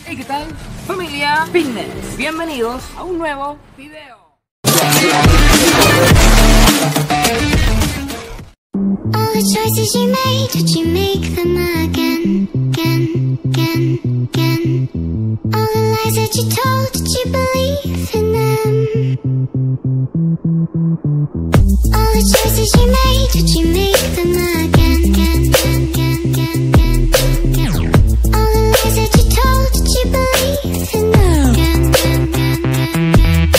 Hey, ¿qué tal? Familia Fitness, bienvenidos a un nuevo video. All the choices you made, did you make them again, again, again, again? All the lies that you told, did you believe in them? All the choices you made, did you make them again, again, again, again, again, again? All the lies that you told, did you believe in them? Again, again, again, again,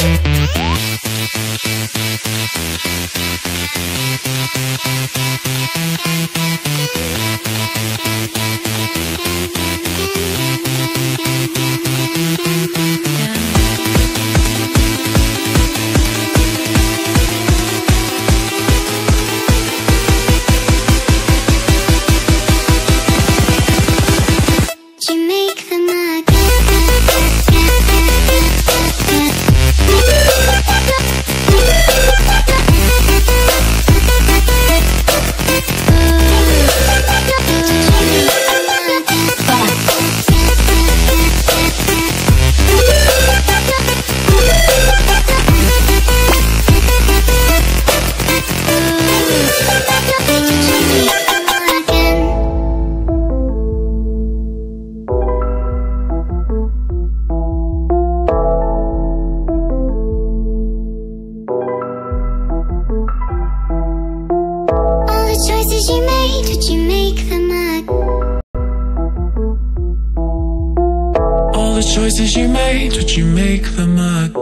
choices you made, did you make them again? All the choices you made, did you make them again?